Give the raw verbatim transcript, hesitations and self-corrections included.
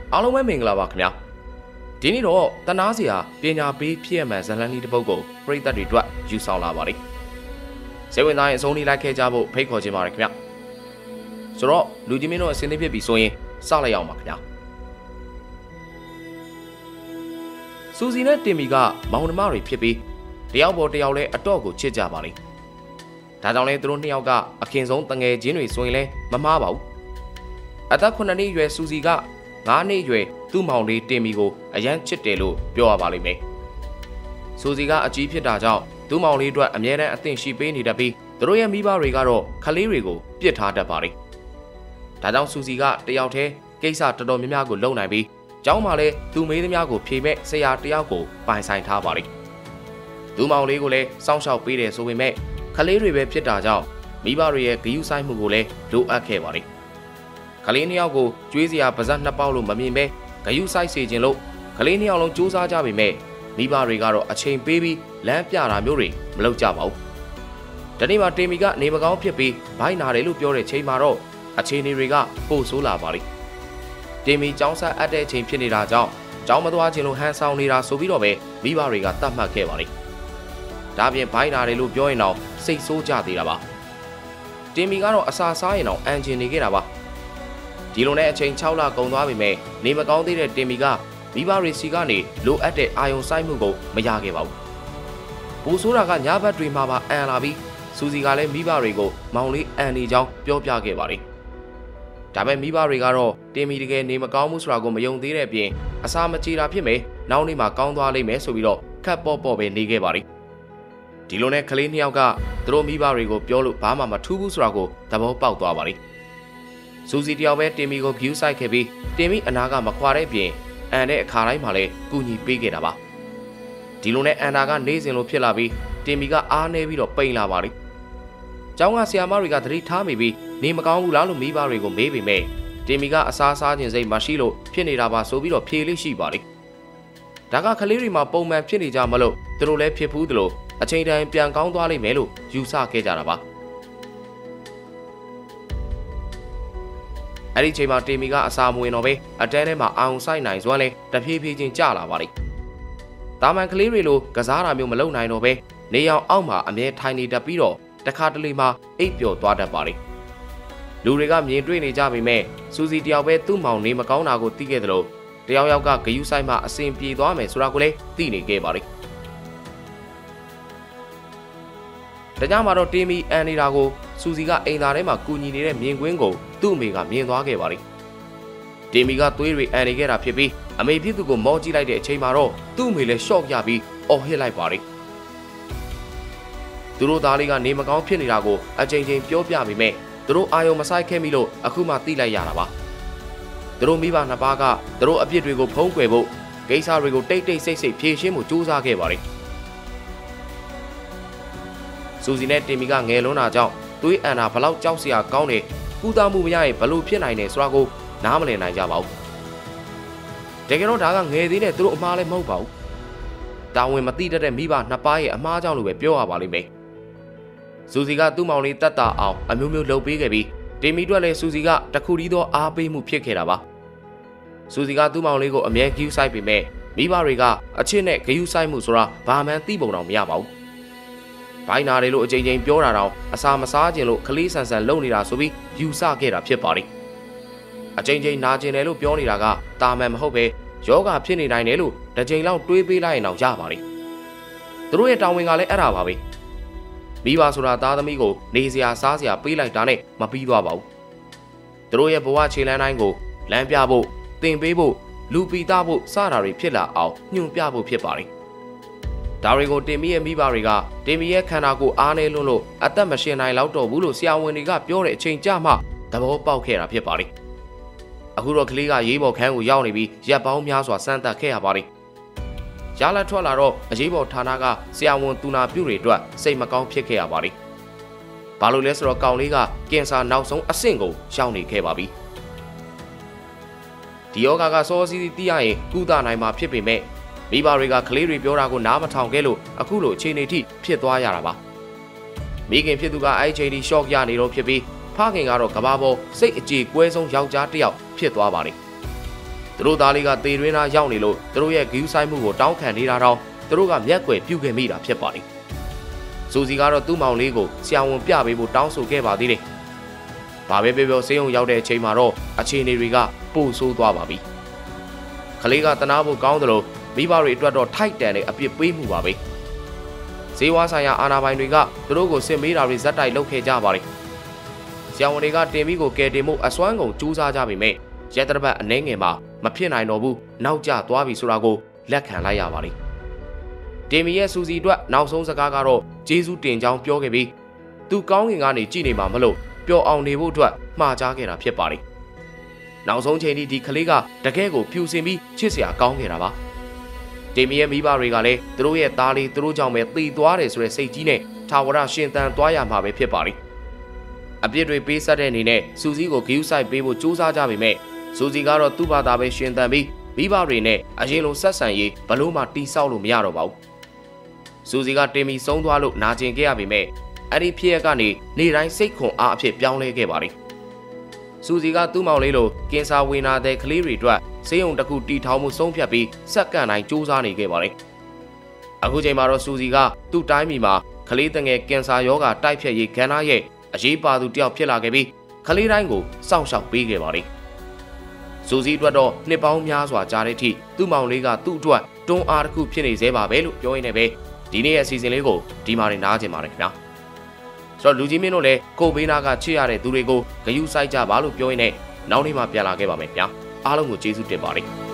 အားလုံးပဲမင်္ဂလာပါခင်ဗျာဒီနေ့တော့တနာစရာပညာပေးဖြစ်ရမှန်ဇလန်လေးတစ်ပုဒ်ကိုပရိသတ်တွေအတွက်ယူဆောင်လာပါတယ်စေဝင်သားရင်အဆုံးလေးလိုက်ခဲ့ကြဖို့ဖိတ်ခေါ်ခြင်းပါတယ်ခင်ဗျာဆိုတော့လူကြီးမင်းတို့အစင်းသေးဖြစ်ပြီဆိုရင်စလိုက်အောင်ပါခင်ဗျာစူစီနဲ့တင်မီကမောင်နှမတွေဖြစ်ပြီးတယောက်ပေါ်တယောက်လဲအတော့ကိုချစ်ကြပါလိမ့်ဒါကြောင့်လဲသူတို့နှစ်ယောက်ကအခင်ဆုံးတငယ်ချင်းတွေဆိုရင်လဲမမားပါဘူးအသက်ခုနှစ်နှစ်အရွယ်စူစီကငါးနှစ်အရွယ်သူ့မောင်လေးတင်မီကိုအရန်ချစ်တယ်လို့ပြောရပါလိမ့်မယ်စူစီကအကြီးဖြစ်တာကြောင့်သူ့မောင်လေးအတွက်အမြဲတမ်းအသင့်ရှိပေးနေတတ်ပြီးသူတို့ရဲ့မိဘတွေကတော့ခလေးတွေကိုပြစ်ထားတတ်ပါလိမ့်ဒါကြောင့်စူစီကတယောက်တည်းကိစ္စတော်တော်များများကိုလုပ်နိုင်ပြီးကျောင်းမှာလည်းသူမေးသမျှကိုဖြေမဲ့ဆရာတယောက်ကိုပိုင်ဆိုင်ထားပါလိမ့်သူ့မောင်လေးကိုလည်းစောင့်ရှောက်ပေးတယ်ဆိုပေမဲ့ခလေးတွေပဲဖြစ်တာကြောင့်မိဘတွေရဲ့ဂရုစိုက်မှုကိုလည်းလိုအပ်ခဲ့ပါလိမ့်ကလေးနှစ်ယောက်ကိုကျွေးစရာပါဇက်နှစ်ပေါက်လို့မမြင်ပဲဂယုစိုက်စေခြင်းလို့ကလေးနှစ်ယောက်လုံးစူးစမ်းကြပေမဲ့မိဘတွေကတော့အချိန်ပေးပြီးလမ်းပြတာမျိုးတွေမလုပ်ကြပါဘူးဒီနေ့မှာတင်မီကနေမကောင်းဖြစ်ပြီးဘိုင်းနာတယ်လို့ပြောတဲ့ချိန်မှာတော့အချိန်တွေကပိုဆိုးလာပါလိမ့်တင်မီကျောင်းဆက်အပ်တဲ့ချိန်ဖြစ်နေတာကြောင့်ကျောင်းမသွားခြင်းလို့ဟန်ဆောင်နေတာဆိုပြီးတော့ပဲမိဘတွေကတတ်မှတ်ခဲ့ပါလိမ့်ဒါပြင်ဘိုင်းနာတယ်လို့ပြောရင်တော့စိတ်ဆိုးကြသေးတာပါတင်မီကတော့အစာစားရင်တော့အန်ဂျင်နေခဲ့တာပါဒီလိုနဲ့အချိန်၆လကုန်သွားပြီမဲ့နေမကောင်းသေးတဲ့တင်မီကမိဘတွေစီကနေလိုအပ်တဲ့အာယုံစိုက်မှုကိုမရခဲ့ပါဘူး။ဘူဆိုးတာကညဘက်တွေမှာပါအန်လာပြီးစူစီကလည်းမိဘတွေကိုမောင်လေးအန်နေကြောင်းပြောပြခဲ့ပါလေ။ဒါပေမဲ့မိဘတွေကတော့တင်မီတကယ်နေမကောင်းမှုဆိုတာကိုမယုံသေးတဲ့အပြင်အစာမကြေတာဖြစ်မယ်။နောက်နေ့မှာကောင်းသွားလိမ့်မယ်ဆိုပြီးတော့ခက်ပေါ့ပေါ့ပဲနေခဲ့ပါလေ။ဒီလိုနဲ့ကလေးနှစ်ယောက်ကသူတို့မိဘတွေကိုပြောလို့ဘာမှမထူးဘူးဆိုတာကိုသဘောပေါက်သွားပါလေ။စူစီတယောက်ပဲတင်မီကိုဂယူးဆိုင်ခဲ့ပြီးတင်မီအနာကမခွာတဲ့အပြင်အန်တဲ့အခါတိုင်းမှာလည်းကူညီပေးခဲ့တာပါဒီလိုနဲ့အန်နာကနေစဉ်လိုဖြစ်လာပြီးတင်မီကအားနေပြီးတော့ပိန်လာပါလိမ့်ကျောင်းကဆရာမတွေကသတိထားမိပြီးနေမကောင်းဘူးလားလို့မိဘတွေကိုမေးပေမဲ့တင်မီကအစားစားခြင်းစိတ်မရှိလို့ဖြစ်နေတာပါဆိုပြီးတော့ဖြေလေးရှိပါလိမ့်ဒါကကလေးတွေမှာပုံမှန်ဖြစ်နေကြမလို့သူတို့လည်းဖြစ်ဘူးသလိုအချိန်တိုင်းပြန်ကောင်းသွားလိမ့်မယ်လို့ယူဆခဲ့ကြတာပါအဲ့ဒီချိန်မှာတင်မီကအစာမဝင်တော့ပဲအတန်းထဲမှာအောင်ဆိုင်နိုင်စွမ်းလဲတဖြည်းဖြည်းချင်းကျလာပါလိမ့်တာမန်ကလေးတွေလိုကစားတာမျိုးမလုပ်နိုင်တော့ပဲနေရောင်အောက်မှာအမြဲထိုင်နေတတ်ပြီးတော့တခါတလေမှာအိပ်ပျော်သွားတတ်ပါလိမ့်လူတွေကမြင်တွေ့နေကြပေမဲ့စူစီတယောက်ပဲသူ့မောင်နေမကောင်းတာကိုသိခဲ့သလိုတယောက်ယောက်ကဂယုဆိုင်မှာအစဉ်ပြေသွားမယ်ဆိုတာကိုလည်းသိနေခဲ့ပါလိမ့်ဒါကြောင့်မှတော့တင်မီအန်နေတာကိုစူစီကအိမ်သားထဲမှာကူညီနေတဲ့မြင်ကွင်းကိုသူ့အမေကမြင်သွားခဲ့ပါလိမ့်တင်မီကသွေးတွေအန်နေခဲ့တာဖြစ်ပြီးအမေဖြစ်သူကိုမောကြည့်လိုက်တဲ့အချိန်မှာတော့သူ့အမေလည်းရှော့ရပြီးအော်ဟစ်လိုက်ပါလိမ့်သူတို့သားလေးကနေမကောင်းဖြစ်နေတာကိုအချိန်ချင်းပြောပြပေမဲ့သူတို့အာယုံမဆိုင်ခဲ့မိလို့အခုမှသိလိုက်ရတာပါသူတို့မိဘနှစ်ပါးကသူတို့အပြစ်တွေကိုဖုံးကွယ်ဖို့ကိစ္စတွေကိုတိတ်တိတ်ဆိတ်ဆိတ်ဖြေရှင်းမှုစူးစမ်းခဲ့ပါလိမ့်စူစီနဲ့တင်မီကငယ်လွန်းတာကြောင့်သွေးအန်တာဘလောက်ကြောက်စရာကောင်းတယ်ကုသမှုမရရင်ဘလို့ဖြစ်နိုင်တယ်ဆိုတာကိုနားမလည်နိုင်ကြပါဘူးတကယ်တော့ဒါကငယ်သေးတဲ့သူတို့အမားလည်းမဟုတ်ပါဘူးတာဝန်မသိတတ်တဲ့မိဘနှစ်ပါးရဲ့အမားကြောင့်လို့ပဲပြောရပါလိမ့်မယ်စူစီကသူ့မောင်လေးတတ်တာအောင်အမျိုးမျိုးလှုပ်ပေးခဲ့ပြီးတင်မီအတွက်လည်းစူစီကတခုတည်းသောအားပေးမှုဖြစ်ခဲ့တာပါစူစီကသူ့မောင်လေးကိုအမြဲဂယူးဆိုင်ပေမဲ့မိဘတွေကအချစ်နဲ့ဂယူးဆိုင်မှုဆိုတာဘာမှန်းသိပုံတော့မရပါဘူးဘိုင်းနာတယ်လို့အချိန်ချင်းပြောတာတော့အစာမစားခြင်းလို့ကလေးဆန်ဆန်လုံနေတာဆိုပြီးယူဆခဲ့တာဖြစ်ပါလိမ့်အချိန်ချင်းနာကျင်တယ်လို့ပြောနေတာကတာမန်မဟုတ်ပဲယောဂဖြစ်နေနိုင်တယ်လို့တစ်ချိန်လောက်တွေးပေးလိုက်ရင်တော့ရပါလိမ့်သူတို့ရဲ့တာဝန်ကလည်းအဲ့ဒါပါပဲမိဘဆိုတာသားသမီးကိုနေစရာစားစရာပေးလိုက်တာနဲ့မပြီးသွားပါဘူးသူတို့ရဲ့ဘဝခြေလမ်းတိုင်းကိုလမ်းပြဖို့သင်ပေးဖို့လူပီတာဖို့စတာတွေဖြစ်လာအောင်ညွှန်ပြဖို့ဖြစ်ပါလိမ့်ဒါတွေကိုတင်မီရဲ့မိဘတွေကတင်မီရဲ့ခန္ဓာကိုယ်အားနေလွန်းလို့အသက်မရှင်နိုင်လောက်တော့ဘူးလို့ဆရာဝန်တွေကပြောတဲ့အချိန်ကြမှသဘောပေါက်ခဲ့တာဖြစ်ပါလိမ့်အခုတော့ကလေးကရေးပေါ်ခန်းကိုရောက်နေပြီးရက်ပေါင်းများစွာစမ်းသပ်ခဲ့ရပါလိမ့်ရလာထွက်လာတော့အရေးပေါ်ဌာနကဆရာဝန်တူနာပြုတွေအတွက်စိတ်မကောင်းဖြစ်ခဲ့ရပါလိမ့်ဘာလို့လဲဆိုတော့ကောင်လေးကကင်ဆာနောက်ဆုံးအဆင့်ကိုရောက်နေခဲ့ပါပြီဒီယောဂါကစောစီးစီးသိရရင်ကုသနိုင်မှာဖြစ်ပေမဲ့မိဘတွေကကလေးတွေပြောတာကိုနားမထောင်ခဲ့လို့အခုလိုအခြေအနေထိဖြစ်သွားရတာပါမိခင်ဖြစ်သူကအဲ့ချိန်ထိရှော့ရနေတော့ဖြစ်ပြီးဖခင်ကတော့ကဘာပေါ်စိတ်အကြေကွဲဆုံးယောက်ျားတစ်ယောက်ဖြစ်သွားပါလိမ့်သူတို့သားလေးကသေရင်းသားရောက်နေလို့သူတို့ရဲ့ဂယူးဆိုင်မှုကိုတောင်းခံနေတာတော့သူတို့ကမျက်ကွယ်ပြုခဲ့မိတာဖြစ်ပါတယ်။စူစီကတော့သူ့မောင်လေးကိုဆရာဝန်ပြပေးဖို့တောင်းဆိုခဲ့ပါသေးတယ်။ဘာပဲပြောပြောဆေးရုံရောက်တဲ့အချိန်မှာတော့အခြေအနေတွေကပိုဆိုးသွားပါပြီ။ကလေးကတနာဖို့ကောင်းတယ်လို့မိဘတွေအတွက်တော့ထိုက်တန်တဲ့အပြစ်ပေးမှုပါပဲ။ဈေးဝါဆိုင်ရာအာဏာပိုင်တွေကသူတို့ကိုစစ်မေးတာတွေဇက်တိုက်လုပ်ခဲ့ကြပါတယ်။ဆရာဝန်တွေကတင်ပြီးကိုကယ်တင်မှုအစွမ်းကုန်ကြိုးစားကြပေမဲ့ရဲတရပတ်အနှဲငယ်မှာမဖြစ်နိုင်တော့ဘူးနောက်ကျသွားပြီဆိုတာကိုလက်ခံလိုက်ရပါတယ်။တင်မီရဲ့စူစီအတွက်နောက်ဆုံးစကားကတော့ဂျေဇူးတင်ကြောင်းပြောခဲ့ပြီးသူကောင်းကင်ကနေကြည်နေမှာမလို့ပျော်အောင်နေဖို့အတွက်မှားကြားခဲ့တာဖြစ်ပါတယ်။နောက်ဆုံးချိန်ထိဒီကလေးကတကယ်ကိုဖြူစင်ပြီးချစ်စရာကောင်းခဲ့တာပါ။တင်မီရဲ့မိဘတွေကလည်းသူတို့ရဲ့သားလေးသူတို့ကြောင့်ပဲတည်သွားတယ်ဆိုတဲ့စိတ်ကြီးနဲ့ထာဝရရှင်သန်သွားရမှာပဲဖြစ်ပါတယ်။အပြစ်တွေပေးဆက်တဲ့အနေနဲ့စူစီကိုဂယူးဆိုင်ပေးဖို့ကြိုးစားကြပေမဲ့စူစီကတော့သူ့ဘာသာပဲရှင်သန်ပြီးမိဘတွေနဲ့အရင်လိုဆက်ဆံရေးဘလို့မှတိဆောက်လို့မရတော့ပါဘူး။စူစီကတင်မီဆုံးသွားလို့နာကျင်ခဲ့ရပေမဲ့အဲ့ဒီဖြစ်ရက်ကနေနေ့တိုင်းစိတ်ခွန်အားအဖြစ်ပြောင်းလဲခဲ့ပါတယ်။စူစီကသူ့မောင်လေးလိုကင်ဆာဝေနာတဲ့ကလေးတွေအတွက်ဆေးရုံတစ်ခုတီထောင်မှုဆုံးဖြတ်ပြီးစက္ကန့်တိုင်းစူးစမ်းနေခဲ့ပါတယ်။အခုချိန်မှာတော့စူစီကသူ့တိုင်းပြည်မှာကလေးတငယ်ကင်ဆာရောဂါတိုက်ဖျက်ရေးကဏ္ဍရဲ့အရေးပါသူတယောက်ဖြစ်လာခဲ့ပြီးကလေးတိုင်းကိုစောင့်ရှောက်ပေးခဲ့ပါတယ်။စူစီအတွက်တော့နှစ်ပေါင်းများစွာကြာတဲ့အထိသူ့မောင်လေးကသူ့အတွက်တွန်းအားတစ်ခုဖြစ်နေသေးပါပဲလို့ပြောရင်းနဲ့ပဲဒီနေ့ရဲ့အစီအစဉ်လေးကိုဒီမှာနေနားကျင်ပါတယ်ခင်ဗျာ။ဆိုတော့လူကြီးမင်းတို့လည်းကိုဘေးနာကချစ်ရတဲ့သူတွေကိုဂယုစိုက်ကြပါလို့ပြောရင်းနဲ့နောက်နေ့မှပြန်လာခဲ့ပါမယ်ခင်ဗျာ။အားလုံးကိုကျေးဇူးတင်ပါတယ်။